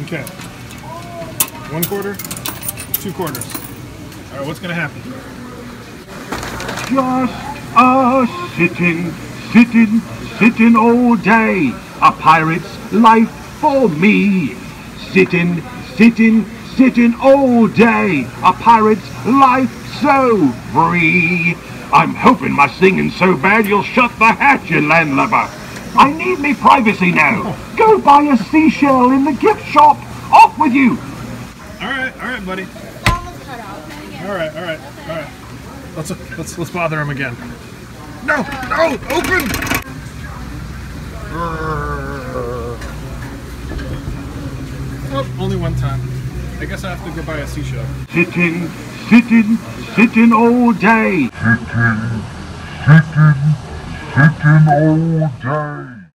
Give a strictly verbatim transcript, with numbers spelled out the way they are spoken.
Okay. One quarter, two quarters. All right, what's gonna happen? Just a sitting, sitting, sitting all day. A pirate's life for me. Sitting, sitting, sitting all day. A pirate's life so free. I'm hoping my singing's so bad you'll shut the hatch, you landlubber. I need me privacy now. Go buy a seashell in the gift shop. Off with you. All right, all right, buddy. It's almost cut off. All right, all right, all right. Let's let's let's bother him again. No, no, open. Oh, only one time. I guess I have to go buy a seashell. Sitting, sitting, sitting all day. Sitting, sitting, sitting all day.